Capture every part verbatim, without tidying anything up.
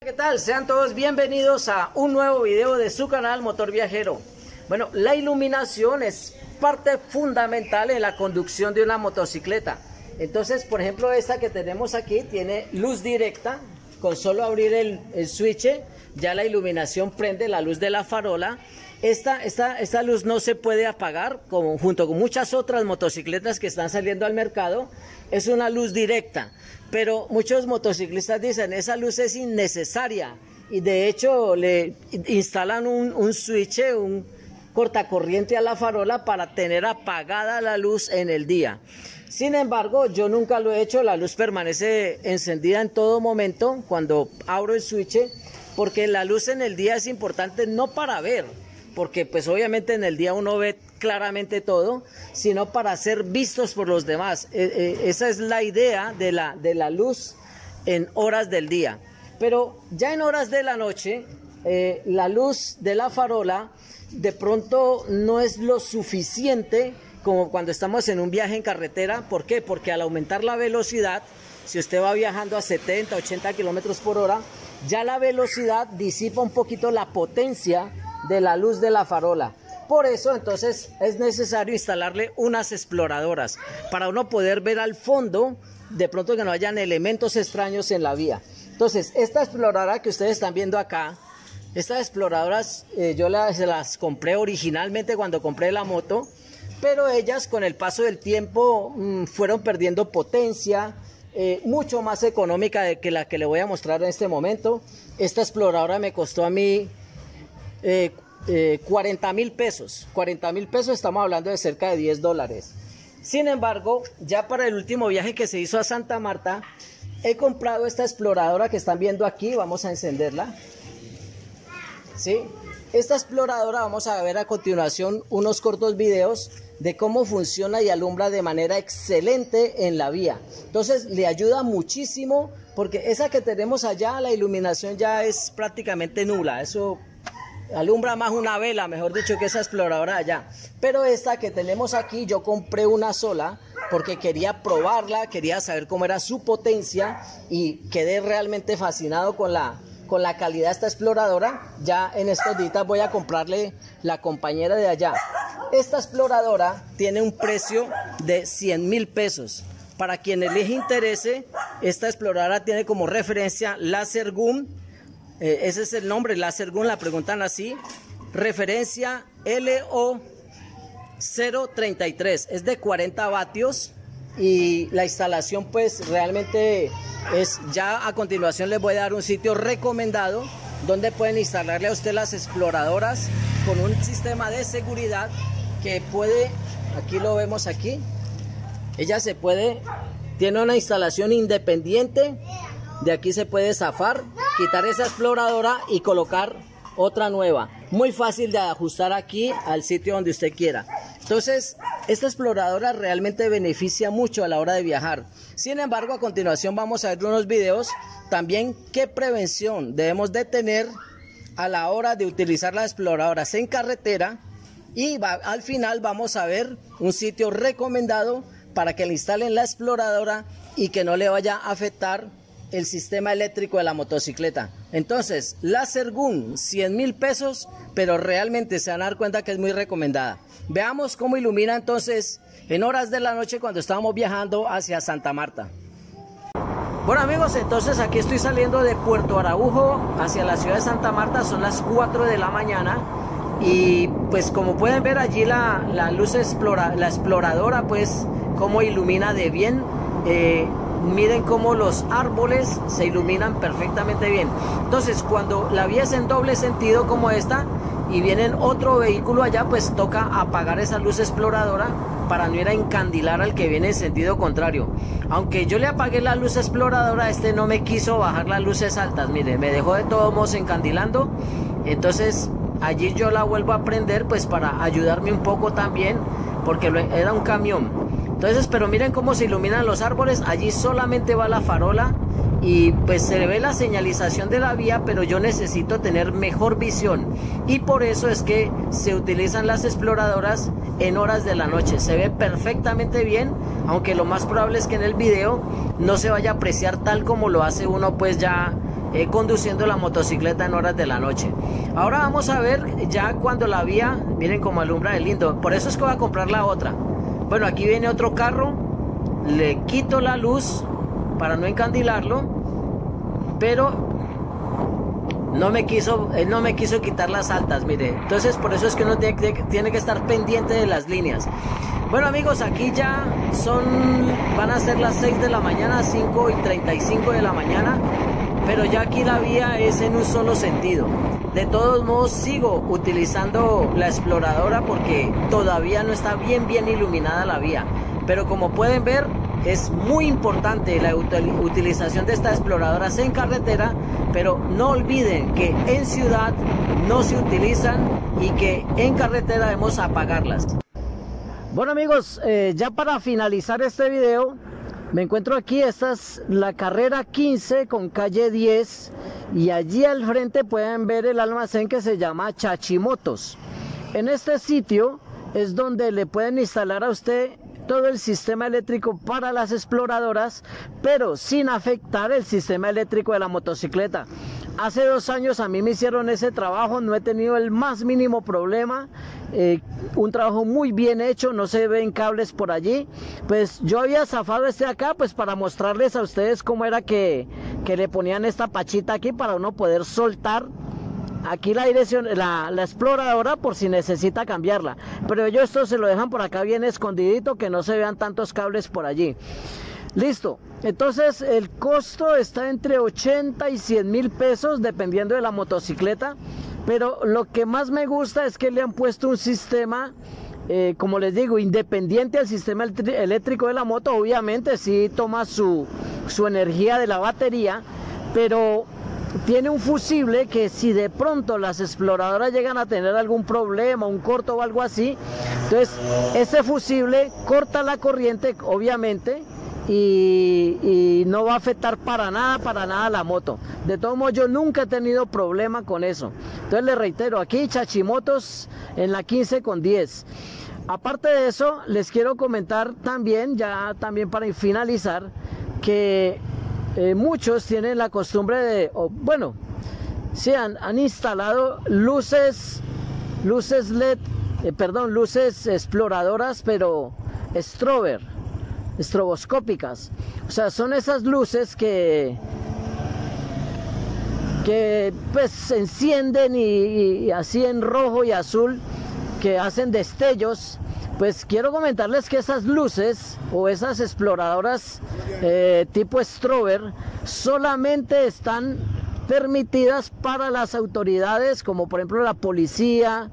¿Qué tal? Sean todos bienvenidos a un nuevo video de su canal Motor Viajero. Bueno, la iluminación es parte fundamental en la conducción de una motocicleta. Entonces, por ejemplo, esta que tenemos aquí tiene luz directa. Con solo abrir el, el switch, ya la iluminación prende la luz de la farola. Esta, esta, esta luz no se puede apagar, como junto con muchas otras motocicletas que están saliendo al mercado. Es una luz directa. Pero muchos motociclistas dicen, esa luz es innecesaria, y de hecho le instalan un, un switch, un cortacorriente a la farola para tener apagada la luz en el día. Sin embargo, yo nunca lo he hecho, la luz permanece encendida en todo momento cuando abro el switch, porque la luz en el día es importante no para ver, porque pues obviamente en el día uno ve claramente todo, sino para ser vistos por los demás. Eh, eh, esa es la idea de la, de la luz en horas del día. Pero ya en horas de la noche, eh, la luz de la farola de pronto no es lo suficiente como cuando estamos en un viaje en carretera. ¿Por qué? Porque al aumentar la velocidad, si usted va viajando a setenta, ochenta kilómetros por hora, ya la velocidad disipa un poquito la potencia de la luz de la farola. Por eso entonces es necesario instalarle unas exploradoras para uno poder ver al fondo, de pronto que no hayan elementos extraños en la vía. Entonces esta exploradora que ustedes están viendo acá, estas exploradoras eh, yo las, las compré originalmente cuando compré la moto, pero ellas con el paso del tiempo mmm, fueron perdiendo potencia, eh, mucho más económica de que la que le voy a mostrar en este momento. Esta exploradora me costó a mí eh, Eh, cuarenta mil pesos, cuarenta mil pesos, estamos hablando de cerca de diez dólares. Sin embargo, ya para el último viaje que se hizo a Santa Marta, he comprado esta exploradora que están viendo aquí. Vamos a encenderla. ¿Sí? Esta exploradora, vamos a ver a continuación unos cortos videos de cómo funciona y alumbra de manera excelente en la vía. Entonces le ayuda muchísimo, porque esa que tenemos allá, la iluminación ya es prácticamente nula. Eso alumbra más una vela, mejor dicho, que esa exploradora allá. Pero esta que tenemos aquí, yo compré una sola porque quería probarla, quería saber cómo era su potencia, y quedé realmente fascinado con la, con la calidad de esta exploradora. Ya en estos días voy a comprarle la compañera de allá. Esta exploradora tiene un precio de cien mil pesos. Para quienes les interese, esta exploradora tiene como referencia Lasergun. Eh, ese es el nombre, Lasergun, la preguntan así, referencia L O cero treinta y tres, es de cuarenta vatios, y la instalación pues realmente es, ya a continuación les voy a dar un sitio recomendado donde pueden instalarle a usted las exploradoras con un sistema de seguridad que puede, aquí lo vemos aquí, ella se puede, tiene una instalación independiente. De aquí se puede zafar, quitar esa exploradora y colocar otra nueva. Muy fácil de ajustar aquí al sitio donde usted quiera. Entonces, esta exploradora realmente beneficia mucho a la hora de viajar. Sin embargo, a continuación vamos a ver unos videos también qué prevención debemos de tener a la hora de utilizar las exploradoras en carretera. Y va, al final vamos a ver un sitio recomendado para que le instalen la exploradora y que no le vaya a afectar el sistema eléctrico de la motocicleta. Entonces, Lasergun, cien mil pesos, pero realmente se van a dar cuenta que es muy recomendada. Veamos cómo ilumina entonces en horas de la noche cuando estábamos viajando hacia Santa Marta. Bueno amigos, entonces aquí estoy saliendo de Puerto Araujo hacia la ciudad de Santa Marta. Son las cuatro de la mañana y pues como pueden ver allí la, la luz explora, la exploradora pues cómo ilumina de bien. eh, Miren cómo los árboles se iluminan perfectamente bien. Entonces cuando la vía es en doble sentido como esta y viene otro vehículo allá, pues toca apagar esa luz exploradora para no ir a encandilar al que viene en sentido contrario. Aunque yo le apagué la luz exploradora, este no me quiso bajar las luces altas. Mire, me dejó de todos modos encandilando. Entonces allí yo la vuelvo a prender pues para ayudarme un poco también, porque era un camión. Entonces, pero miren cómo se iluminan los árboles. Allí solamente va la farola y pues se ve la señalización de la vía, pero yo necesito tener mejor visión, y por eso es que se utilizan las exploradoras en horas de la noche. Se ve perfectamente bien, aunque lo más probable es que en el video no se vaya a apreciar tal como lo hace uno pues ya eh, conduciendo la motocicleta en horas de la noche. Ahora vamos a ver ya cuando la vía, miren cómo alumbra de lindo, por eso es que voy a comprar la otra. Bueno, aquí viene otro carro, le quito la luz para no encandilarlo, pero no me quiso, él no me quiso quitar las altas, mire. Entonces por eso es que uno tiene, tiene que estar pendiente de las líneas. Bueno amigos, aquí ya son, van a ser las seis de la mañana, cinco y treinta y cinco de la mañana, pero ya aquí la vía es en un solo sentido. De todos modos sigo utilizando la exploradora porque todavía no está bien bien iluminada la vía, pero como pueden ver es muy importante la utilización de estas exploradoras en carretera, pero no olviden que en ciudad no se utilizan y que en carretera debemos apagarlas. Bueno amigos, eh, ya para finalizar este video, me encuentro aquí, esta es la carrera quince con calle diez y allí al frente pueden ver el almacén que se llama Chachimotos. En este sitio es donde le pueden instalar a usted todo el sistema eléctrico para las exploradoras, pero sin afectar el sistema eléctrico de la motocicleta. Hace dos años a mí me hicieron ese trabajo, no he tenido el más mínimo problema, eh, un trabajo muy bien hecho, no se ven cables por allí. Pues yo había zafado este acá pues para mostrarles a ustedes cómo era que, que le ponían esta pachita aquí para uno poder soltar aquí la dirección, la, la exploradora por si necesita cambiarla, pero ellos esto se lo dejan por acá bien escondidito, que no se vean tantos cables por allí. Listo, entonces el costo está entre ochenta y cien mil pesos dependiendo de la motocicleta, pero lo que más me gusta es que le han puesto un sistema, eh, como les digo, independiente al sistema eléctrico de la moto. Obviamente sí toma su, su energía de la batería, pero tiene un fusible que si de pronto las exploradoras llegan a tener algún problema, un corto o algo así, entonces ese fusible corta la corriente obviamente y, y no va a afectar para nada, para nada la moto. De todos modos yo nunca he tenido problema con eso. Entonces les reitero, aquí Chachimotos en la quince con diez. Aparte de eso, les quiero comentar también, ya también para finalizar, que Eh, muchos tienen la costumbre de, oh, bueno, se han, han instalado luces, luces L E D, eh, perdón, luces exploradoras, pero strober, estroboscópicas. O sea, son esas luces que, que pues se encienden y, y así en rojo y azul, que hacen destellos. Pues quiero comentarles que esas luces o esas exploradoras eh, tipo strober solamente están permitidas para las autoridades, como por ejemplo la policía,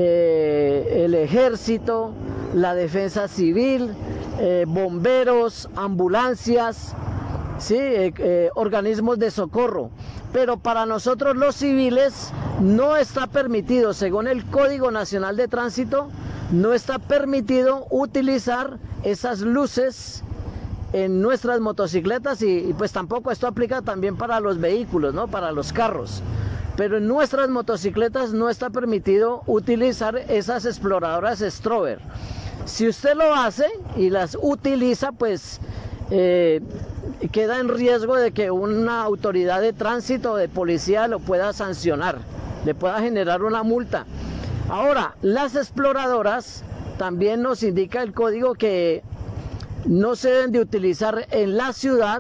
eh, el ejército, la defensa civil, eh, bomberos, ambulancias, ¿sí? eh, eh, organismos de socorro. Pero para nosotros los civiles no está permitido, según el Código Nacional de Tránsito, no está permitido utilizar esas luces en nuestras motocicletas y, y pues tampoco esto aplica también para los vehículos, ¿no? Para los carros. Pero en nuestras motocicletas no está permitido utilizar esas exploradoras strober. Si usted lo hace y las utiliza, pues eh, queda en riesgo de que una autoridad de tránsito o de policía lo pueda sancionar, le pueda generar una multa. Ahora, las exploradoras también nos indica el código que no se deben de utilizar en la ciudad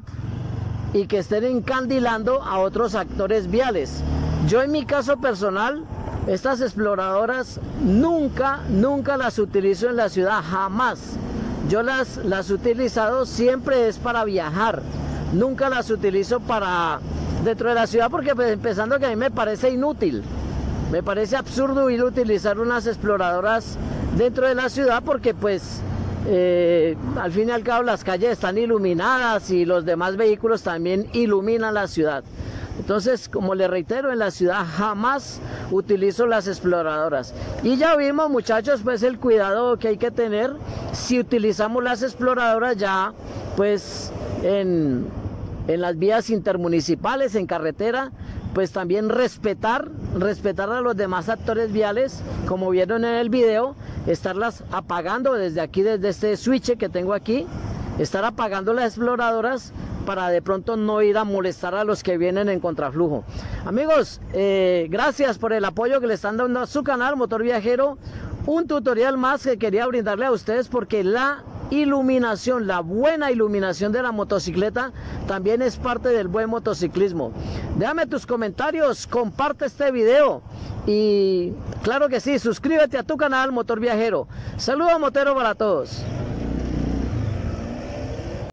y que estén encandilando a otros actores viales. Yo en mi caso personal, estas exploradoras nunca, nunca las utilizo en la ciudad, jamás. Yo las, las he utilizado siempre es para viajar, nunca las utilizo para dentro de la ciudad porque pues, empezando que a mí me parece inútil. Me parece absurdo ir a utilizar unas exploradoras dentro de la ciudad porque pues eh, al fin y al cabo las calles están iluminadas y los demás vehículos también iluminan la ciudad. Entonces, como les reitero, en la ciudad jamás utilizo las exploradoras. Y ya vimos, muchachos, pues el cuidado que hay que tener si utilizamos las exploradoras ya pues en, en las vías intermunicipales, en carretera. Pues también respetar, respetar a los demás actores viales, como vieron en el video, estarlas apagando desde aquí, desde este switch que tengo aquí, estar apagando las exploradoras para de pronto no ir a molestar a los que vienen en contraflujo. Amigos, eh, gracias por el apoyo que le están dando a su canal Motor Viajero. Un tutorial más que quería brindarle a ustedes, porque la iluminación, la buena iluminación de la motocicleta también es parte del buen motociclismo. Déjame tus comentarios, comparte este video y claro que sí, suscríbete a tu canal Motor Viajero. Saludos motero para todos.